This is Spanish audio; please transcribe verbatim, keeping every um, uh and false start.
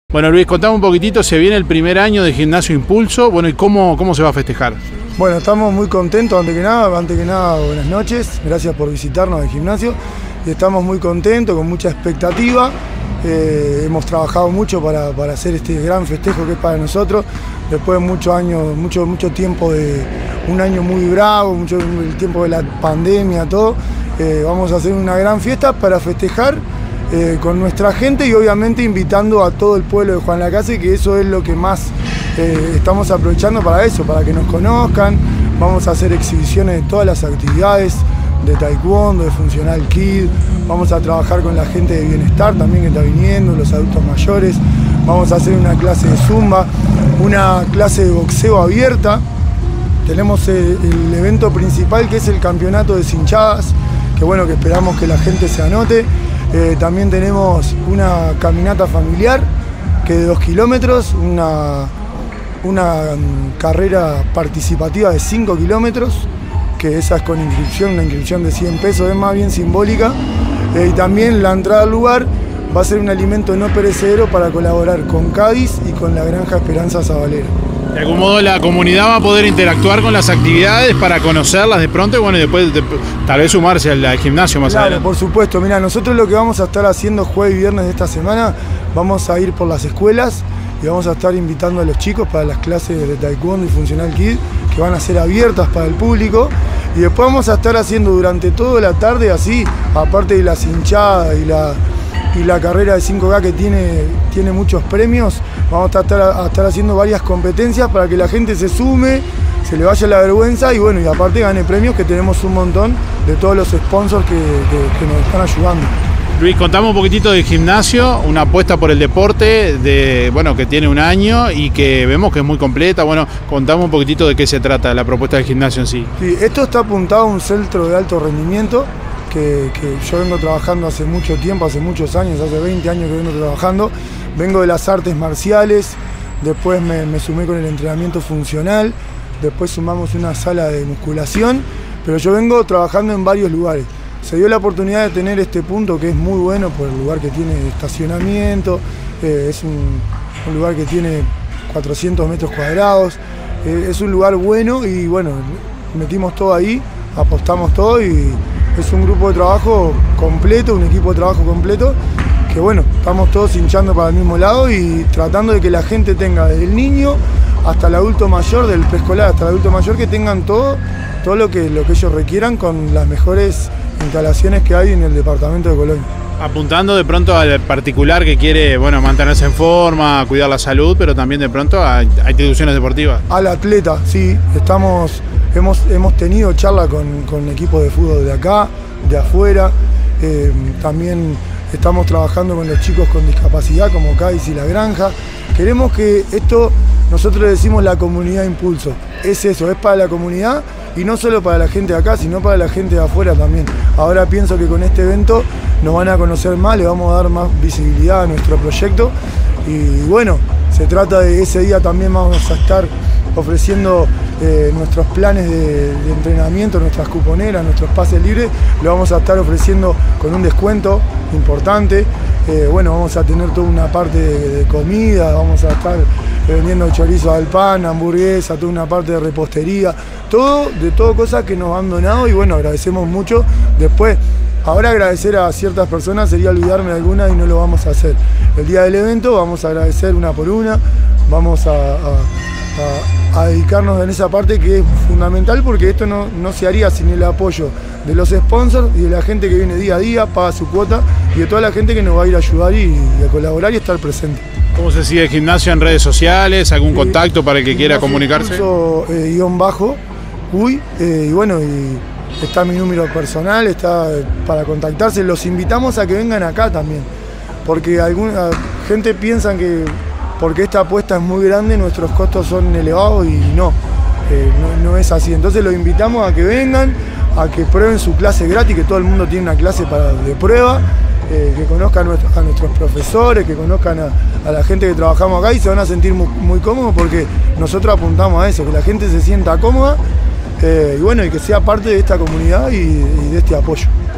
Bueno, Luis, contame un poquitito, se viene el primer año de Gimnasio Impulso, bueno, ¿y cómo, cómo se va a festejar? Bueno, estamos muy contentos, antes que nada, antes que nada, buenas noches, gracias por visitarnos al gimnasio, y estamos muy contentos, con mucha expectativa, eh, hemos trabajado mucho para, para hacer este gran festejo que es para nosotros, después de muchos años, mucho, mucho tiempo de un año muy bravo, mucho el tiempo de la pandemia, todo, eh, vamos a hacer una gran fiesta para festejar Eh, con nuestra gente y obviamente invitando a todo el pueblo de Juan Lacase, que eso es lo que más eh, estamos aprovechando para eso, para que nos conozcan. Vamos a hacer exhibiciones de todas las actividades, de taekwondo, de funcional kid, vamos a trabajar con la gente de bienestar también que está viniendo, los adultos mayores, vamos a hacer una clase de zumba, una clase de boxeo abierta. Tenemos el, el evento principal que es el campeonato de cinchadas, que bueno, que esperamos que la gente se anote. Eh, también tenemos una caminata familiar que de dos kilómetros, una, una um, carrera participativa de cinco kilómetros, que esa es con inscripción, una inscripción de cien pesos, es más bien simbólica. Eh, y también la entrada al lugar va a ser un alimento no perecedero para colaborar con Cádiz y con la Granja Esperanza Zabalera. De algún modo la comunidad va a poder interactuar con las actividades para conocerlas de pronto y bueno, y después de, tal vez sumarse al, al gimnasio más claro, adelante. Por supuesto, mira, nosotros lo que vamos a estar haciendo jueves y viernes de esta semana, vamos a ir por las escuelas y vamos a estar invitando a los chicos para las clases de taekwondo y funcional kid, que van a ser abiertas para el público, y después vamos a estar haciendo durante toda la tarde así, aparte de las hinchadas y la... y la carrera de cinco K que tiene, tiene muchos premios, vamos a estar, a estar haciendo varias competencias para que la gente se sume, se le vaya la vergüenza y bueno, y aparte gane premios, que tenemos un montón de todos los sponsors que, que, que nos están ayudando. Luis, contame un poquitito del gimnasio, una apuesta por el deporte de, bueno, que tiene un año y que vemos que es muy completa. Bueno, contame un poquitito de qué se trata la propuesta del gimnasio en sí. Sí, esto está apuntado a un centro de alto rendimiento, Que, que yo vengo trabajando hace mucho tiempo, hace muchos años, hace veinte años que vengo trabajando. Vengo de las artes marciales, después me, me sumé con el entrenamiento funcional, después sumamos una sala de musculación, pero yo vengo trabajando en varios lugares. Se dio la oportunidad de tener este punto que es muy bueno por el lugar que tiene estacionamiento, eh, es un, un lugar que tiene cuatrocientos metros cuadrados, eh, es un lugar bueno y bueno, metimos todo ahí, apostamos todo y es un grupo de trabajo completo, un equipo de trabajo completo, que bueno, estamos todos hinchando para el mismo lado y tratando de que la gente tenga desde el niño hasta el adulto mayor, del preescolar hasta el adulto mayor, que tengan todo, todo lo que, lo que ellos requieran con las mejores instalaciones que hay en el departamento de Colonia. Apuntando de pronto al particular que quiere, bueno, mantenerse en forma, cuidar la salud, pero también de pronto a, a instituciones deportivas. Al atleta, sí, estamos... Hemos, hemos tenido charla con, con equipos de fútbol de acá, de afuera, eh, también estamos trabajando con los chicos con discapacidad como Cádiz y La Granja. Queremos que esto, nosotros le decimos la comunidad Impulso, es eso, es para la comunidad y no solo para la gente de acá, sino para la gente de afuera también. Ahora pienso que con este evento nos van a conocer más, le vamos a dar más visibilidad a nuestro proyecto y bueno, se trata de ese día también vamos a estar ofreciendo eh, nuestros planes de, de entrenamiento, nuestras cuponeras, nuestros pases libres, lo vamos a estar ofreciendo con un descuento importante. Eh, bueno, vamos a tener toda una parte de, de comida, vamos a estar vendiendo chorizo al pan, hamburguesa, toda una parte de repostería, todo, de todo cosas que nos han donado y bueno, agradecemos mucho. Después, ahora agradecer a ciertas personas sería olvidarme de alguna y no lo vamos a hacer. El día del evento vamos a agradecer una por una, vamos a, a A, a dedicarnos en esa parte que es fundamental porque esto no, no se haría sin el apoyo de los sponsors y de la gente que viene día a día, paga su cuota y de toda la gente que nos va a ir a ayudar y, y a colaborar y estar presente. ¿Cómo se sigue el gimnasio en redes sociales? ¿Algún sí, contacto para el que quiera comunicarse? Impulso, eh, guión bajo, uy, eh, y bueno, y está mi número personal, está para contactarse. Los invitamos a que vengan acá también, porque alguna gente piensa que porque esta apuesta es muy grande, nuestros costos son elevados y no, eh, no, no es así. Entonces los invitamos a que vengan, a que prueben su clase gratis, que todo el mundo tiene una clase para, de prueba, eh, que conozcan a nuestros, a nuestros profesores, que conozcan a, a la gente que trabajamos acá y se van a sentir muy, muy cómodos porque nosotros apuntamos a eso, que la gente se sienta cómoda eh, y bueno, y que sea parte de esta comunidad y, y de este apoyo.